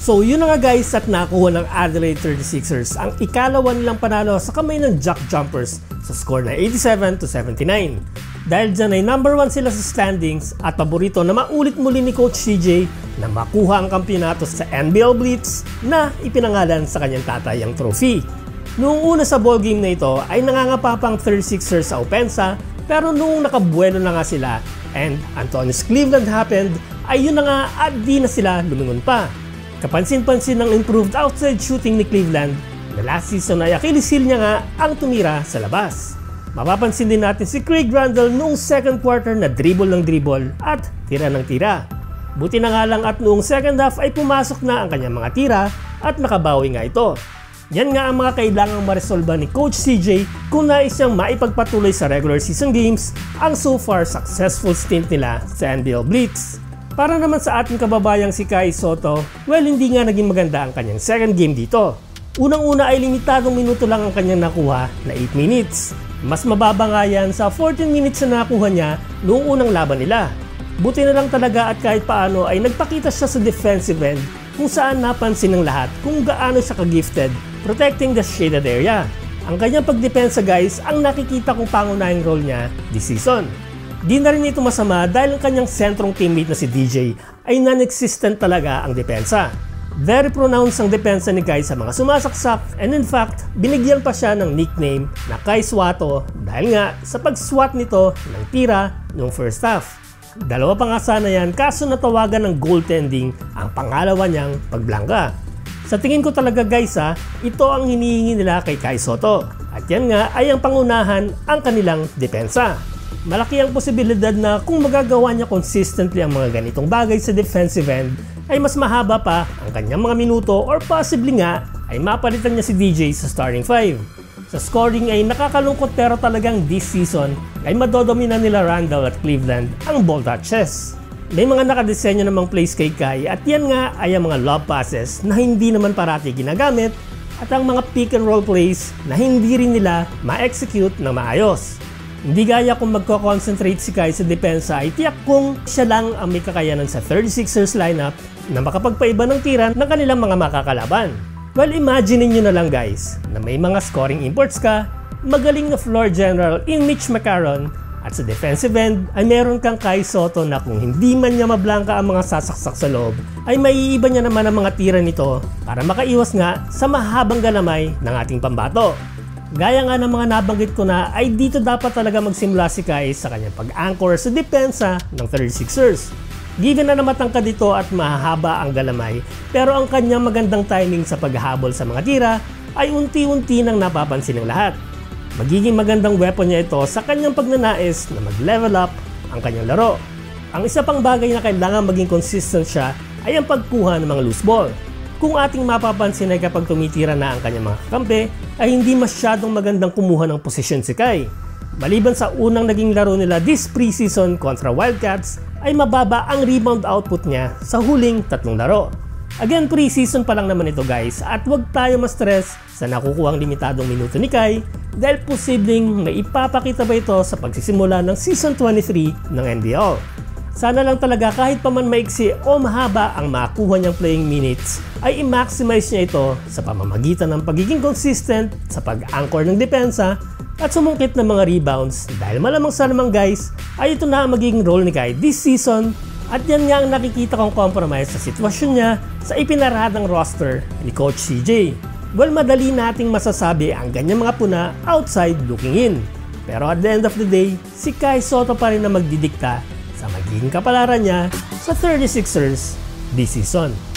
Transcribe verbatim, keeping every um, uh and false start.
So yun na nga guys, at nakuha ng Adelaide thirty-sixers ang ikalawa nilang panalo sa kamay ng Jack Jumpers sa score na eighty-seven to seventy-nine. Dahil dyan ay number one sila sa standings at paborito na maulit muli ni Coach C J na makuha ang kampiyonato sa N B L Blitz na ipinangalan sa kanyang tatay ang trophy. Noong una sa ballgame na ito ay nangangapapang thirty-sixers sa opensa, pero noong nakabuelo na nga sila and Antonius Cleveland happened, ay yun na nga at di na sila lumingon pa. Kapansin-pansin ng improved outside shooting ni Cleveland na last season ay Achilles heel niya nga ang tumira sa labas. Mapapansin din natin si Craig Randall noong second quarter na dribble ng dribble at tira ng tira. Buti na nga lang at noong second half ay pumasok na ang kanyang mga tira at nakabawi nga ito. Yan nga ang mga kailangang maresolba ni Coach C J kung nais siyang maipagpatuloy sa regular season games ang so far successful stint nila sa N B L Blitz. Para naman sa ating kababayang si Kai Sotto, well hindi nga naging maganda ang kanyang second game dito. Unang-una ay limitadong minuto lang ang kanyang nakuha na eight minutes. Mas mababa nga yan sa fourteen minutes na nakuha niya noong unang laban nila. Buti na lang talaga at kahit paano ay nagpakita siya sa defensive end kung saan napansin ng lahat kung gaano siya ka-gifted protecting the shaded area. Ang kanyang pagdepensa guys ang nakikita kong pangunahing role niya this season. Di na rin ito masama dahil ang kanyang sentrong teammate na si D J ay non-existent talaga ang depensa. Very pronounced ang depensa ni Kai sa mga sumasaksak and in fact, binigyan pa siya ng nickname na Kai Swato dahil nga sa pag-swat nito ng tira noong first half. Dalawa pa nga sana yan kaso natawagan ng goaltending ang pangalawa niyang pagblangga. Sa tingin ko talaga guys ha, ito ang hinihingi nila kay Kai Sotto at yan nga ay ang pangunahan ang kanilang depensa. Malaki ang posibilidad na kung magagawa niya consistently ang mga ganitong bagay sa defensive end ay mas mahaba pa ang kanyang mga minuto or possibly nga ay mapalitan niya si D J sa starting five. Sa scoring ay nakakalungkot pero talagang this season ay madodomina nila Randall at Cleveland ang ball touches. May mga nakadesenyo namang plays kay Kai at yan nga ay ang mga lob passes na hindi naman parati ginagamit at ang mga pick and roll plays na hindi rin nila ma-execute na maayos. Hindi gaya kung magko-concentrate si Kai sa depensa ay tiyak kung siya lang ang may kakayanan sa thirty-sixers lineup na makapagpaiba ng tira ng kanilang mga makakalaban. Well, imagine nyo na lang guys na may mga scoring imports ka, magaling na floor general in Mitch McCarron at sa defensive end ay meron kang Kai Sotto na kung hindi man niya mablangka ang mga sasaksak sa loob ay maiiba niya naman ang mga tira nito para makaiwas nga sa mahabang galamay ng ating pambato. Gaya nga ng mga nabanggit ko na ay dito dapat talaga magsimula si Kai sa kanyang pag-anchor sa depensa ng thirty-sixers. Given na namatangkad dito at mahahaba ang galamay pero ang kanyang magandang timing sa paghahabol sa mga tira ay unti-unti nang napapansin ng lahat. Magiging magandang weapon niya ito sa kanyang pagnanais na mag-level up ang kanyang laro. Ang isa pang bagay na kailangan maging consistent siya ay ang pagkuha ng mga loose ball. Kung ating mapapansin ay kapag tumitira na ang kanyang mga kakampi ay hindi masyadong magandang kumuha ng posisyon si Kai. Maliban sa unang naging laro nila this preseason kontra Wildcats ay mababa ang rebound output niya sa huling tatlong laro. Again, preseason pa lang naman ito guys at huwag tayo ma-stress sa nakukuhang limitadong minuto ni Kai dahil posibleng may ipapakita pa ito sa pagsisimula ng Season twenty-three ng N B L. Sana lang talaga kahit pa man maiksi o mahaba ang makuha niyang playing minutes ay i-maximize niya ito sa pamamagitan ng pagiging consistent sa pag-anchor ng depensa at sumungkit ng mga rebounds dahil malamang sa namang guys ay ito na ang magiging role ni Kai this season at yan nga ang nakikita kong compromise sa sitwasyon niya sa ipinaradang roster ni Coach C J. Well, madali nating masasabi ang ganyang mga puna outside looking in. Pero at the end of the day, si Kai Sotto pa rin na magdidikta sa magiging kapalaran niya sa thirty-sixers this season.